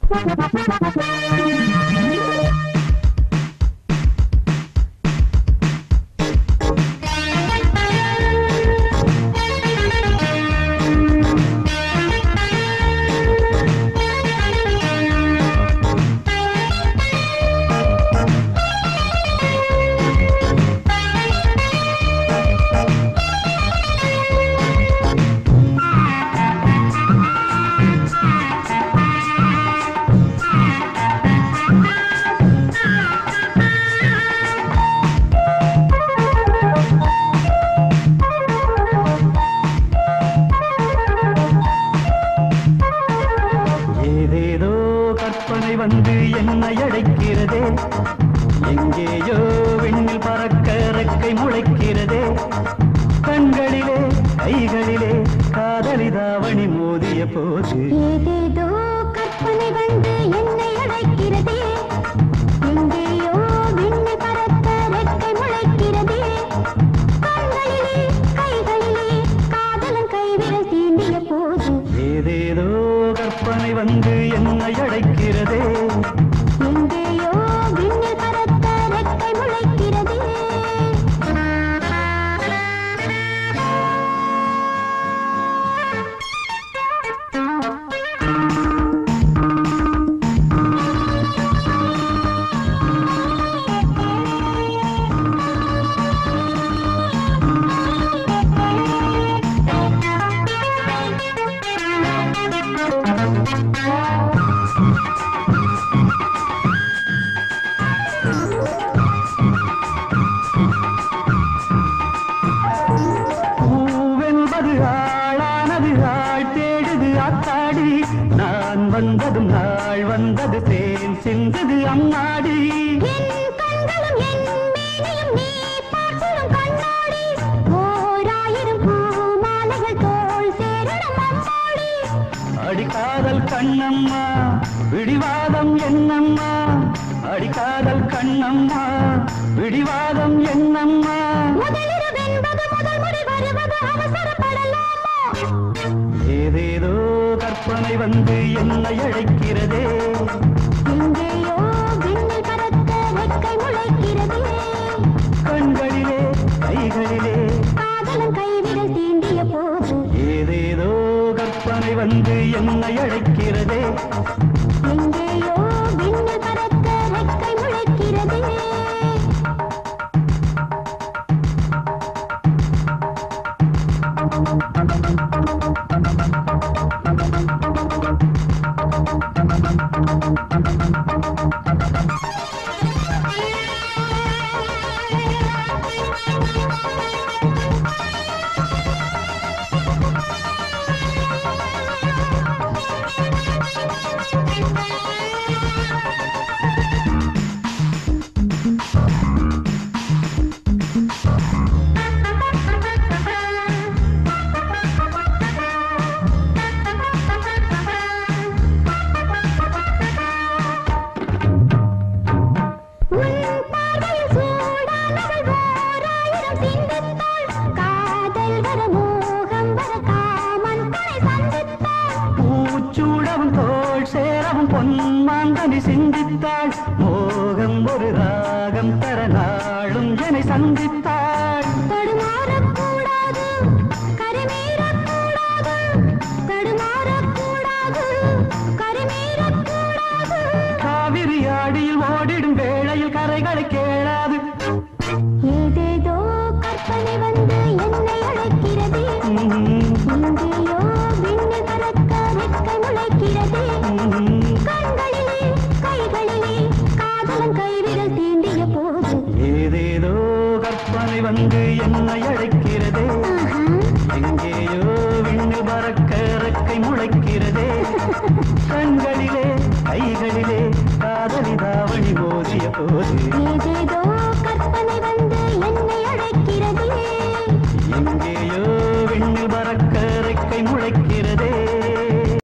வந்து என்னை அழைக்கிறதே, எங்கேயோ விண்ணில் பறக்க ரெக்கை முளைக்கிறதே. கண்களிலே கைகளிலே காதலிதாவணி மோதிய போது ஏதேதோ கற்பனை வந்து என்னை அழைக்கிறதே, எங்கேயோ விண்ணில் பறக்க ரெக்கை முளைக்கிறதே. கண்களிலே கைகளிலே காதலன் கைவிரல் தீண்டிய போது ஏதேதோ கற்பனை வந்து என்னை அழைக்கிறதே, எங்கேயோ விண்ணில் பறக்க ரெக்கை முளைக்கிறதே. நான் வந்ததும் நாள் வந்தது தேன் சிந்தது அம்மாடி. என் கண்களும் என் மேனியும் நீ பார்த்திடும் கண்ணாடி, ஓராயிரம் பூமாலைகள் தோள் சேரணும் அம்மாடி. அடிக்காதல் கண்ணம்மா விடிவாதம் என்னம்மா, அடிக்காதல் கண்ணம்மா விடிவாதம் என்னம்மா. முதலிரவென்பது முதல் முறை வருவது அவசரப்படலாமா? ஏதேதோ கற்பனை வந்து என்னை அழைக்கிறதே, எங்கேயோ விண்ணில் பறக்க ரெக்கை முளைக்கிறதே. கண்களிலே கைகளிலே காதலன் கைவிரல் தீண்டிய போது ஏதேதோ கற்பனை வந்து என்னை அழைக்கிறதே, எங்கேயோ விண்ணில் பறக்க ரெக்கை முளைக்கிறதே. பொன்மாங்கனி சிந்தித்தாள், மோகம் ஒரு ராகம் தர நாளும் என்னை சந்தித்தாள். தடுமாறக்கூடாது கரிமீறக்கூடாது, தடுமாறக்கூடாது கரிமீறக்கூடாது. காவிரி ஆடியில் ஓடிடும் வேளையில் கரைகளை கேளாது. ஏதேதோ கற்பனை வந்து என்னை அழைக்கிறதே, எங்கேயோ விண்ணில் பறக்க ரெக்கை முளைக்கிறதே. கண்களிலே கைகளிலே காதலன் கைவிரல் தீண்டிய போது ஏதேதோ கற்பனை வந்து என்னை அழைக்கிறதே, எங்கேயோ விண்ணில் பறக்க ரெக்கை முளைக்கிறதே. கண்களிலே கைகளிலே காதலிதாவணி மோதிய போது